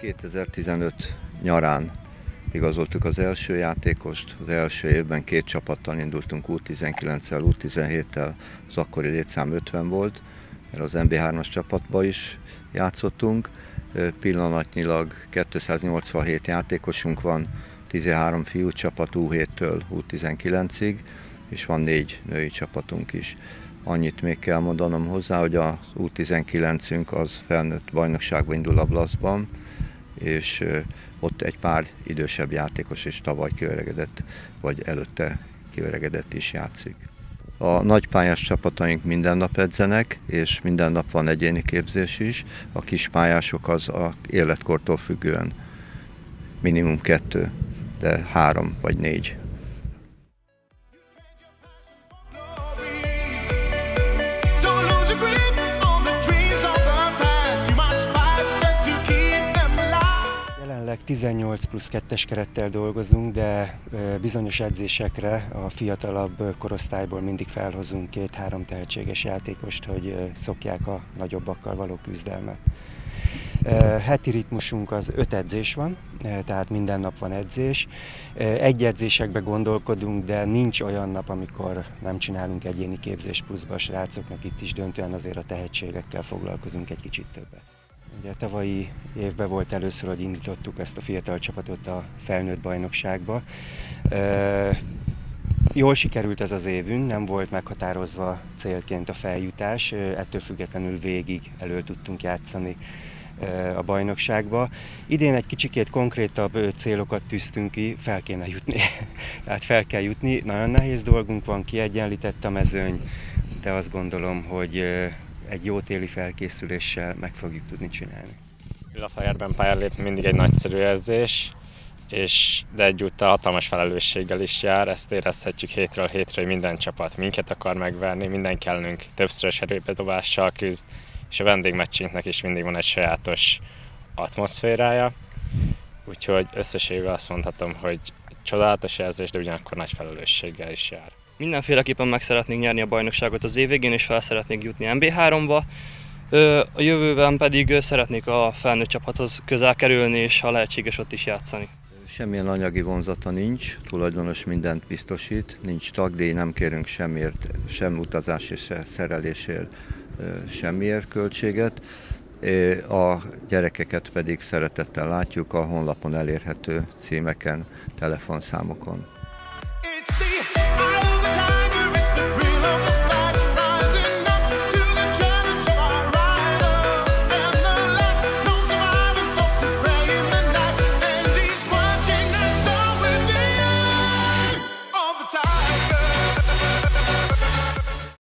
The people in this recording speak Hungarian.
2015 nyarán igazoltuk az első játékost. Az első évben 2 csapattal indultunk, U19-tel, U17-tel, az akkori létszám 50 volt, mert az MB3-as csapatban is játszottunk. Pillanatnyilag 287 játékosunk van, 13 fiú csapat U7-től U19-ig, és van 4 női csapatunk is. Annyit még kell mondanom hozzá, hogy a U19-ünk az felnőtt bajnokságban indul a Blaszban, és ott egy pár idősebb játékos is tavaly kiöregedett, vagy előtte kiöregedett is játszik. A nagypályás csapataink minden nap edzenek, és minden nap van egyéni képzés is. A kispályások az a életkortól függően minimum 2, de 3 vagy 4. Jelenleg 18 plusz 2-es kerettel dolgozunk, de bizonyos edzésekre a fiatalabb korosztályból mindig felhozunk 2-3 tehetséges játékost, hogy szokják a nagyobbakkal való küzdelmet. Heti ritmusunk az 5 edzés van, tehát minden nap van edzés. Egy edzésekbe gondolkodunk, de nincs olyan nap, amikor nem csinálunk egyéni képzést pluszba a srácoknak, itt is döntően azért a tehetségekkel foglalkozunk egy kicsit többet. Ugye tavalyi évben volt először, hogy indítottuk ezt a fiatal csapatot a felnőtt bajnokságba. Jól sikerült ez az évünk, nem volt meghatározva célként a feljutás, ettől függetlenül végig elő tudtunk játszani a bajnokságba. Idén egy kicsikét konkrétabb célokat tűztünk ki, fel kéne jutni. Tehát fel kell jutni, nagyon nehéz dolgunk van, kiegyenlített a mezőny, de azt gondolom, hogy egy jó téli felkészüléssel meg fogjuk tudni csinálni. Villafehérben pályára lépni mindig egy nagyszerű érzés, de egyúttal hatalmas felelősséggel is jár. Ezt érezhetjük hétről hétre, hogy minden csapat minket akar megverni, mindenki ellenünk többszörös erőbedobással küzd, és a vendégmeccsünknek is mindig van egy sajátos atmoszférája. Úgyhogy összességében azt mondhatom, hogy csodálatos érzés, de ugyanakkor nagy felelősséggel is jár. Mindenféleképpen meg szeretnénk nyerni a bajnokságot az év végén, és fel szeretnék jutni MB3-ba. A jövőben pedig szeretnék a felnőtt csapathoz közel kerülni, és ha lehetséges ott is játszani. Semmilyen anyagi vonzata nincs, tulajdonos mindent biztosít, nincs tagdíj, nem kérünk semmiért, sem utazás és szerelésért, semmiért költséget. A gyerekeket pedig szeretettel látjuk a honlapon elérhető címeken, telefonszámokon.